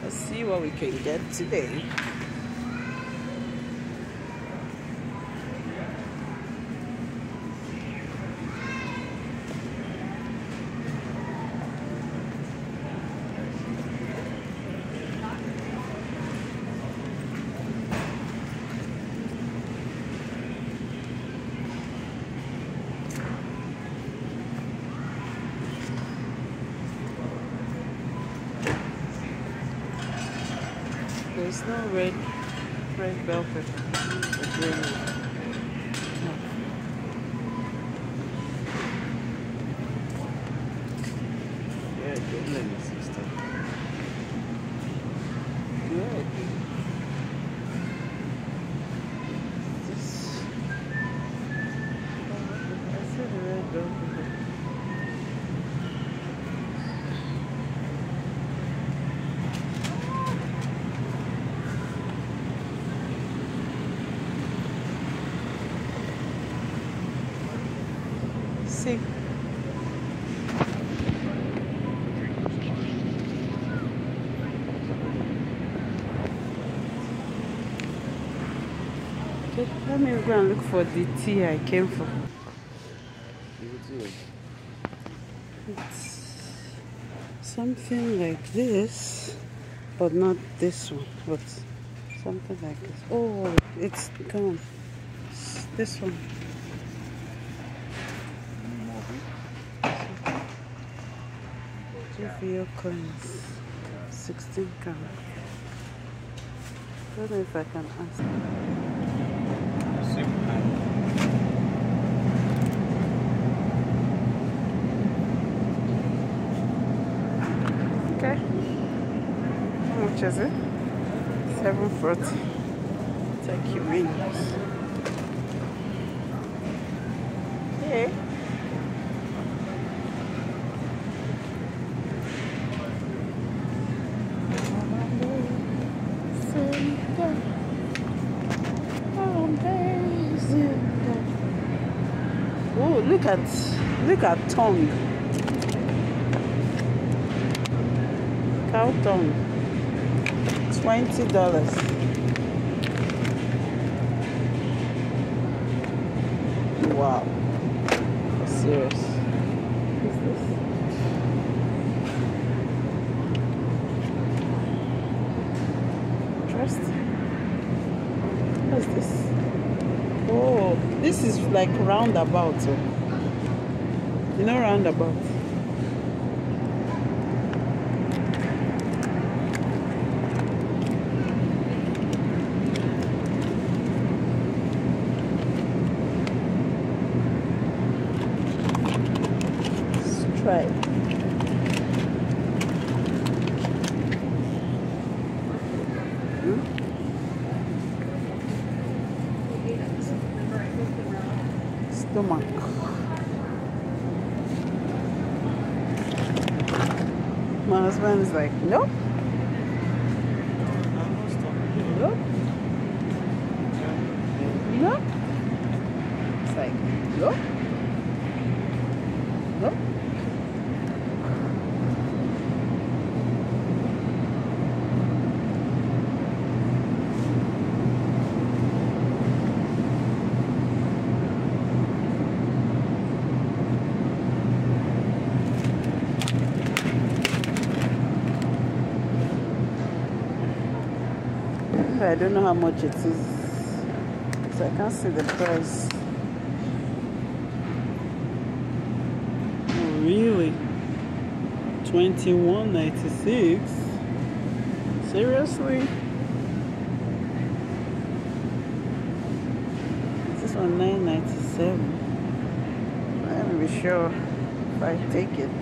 Let's see what we can get today. There's no red bell pepper. The green one. No. Yeah, good. Let me see stuff. Good. This. I said the red bell pepper. See. Okay, let me go and look for the tea I came for. It's something like this, but not this one, but something like this. Oh, it's gone. It's this one. GVO coins, 16 count. I don't know if I can ask. Okay. How much is it? 740. Take your menus. Yeah. Oh, look at tongue. Cow tongue. $20. Wow. That's serious. What's this? Interesting. What's this? Oh, this is like roundabout. You know roundabout? Let's try it. Stomach. My husband is like, nope. Nope. Nope. It's like, nope. Nope. I don't know how much it is, so I can't see the price. Oh, really? $21.96? Seriously? This one $9.97. Let me be sure if I take it.